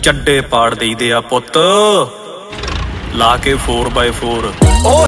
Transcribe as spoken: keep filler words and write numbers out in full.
ਚੱਡੇ ਪਾੜ ਦੇਈਦੇ ਆ ਪੁੱਤ ਲਾ ਕੇ फोर बाय फोर।